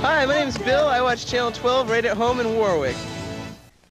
Hi, my name's Bill. I watch Channel 12 right at home in Warwick.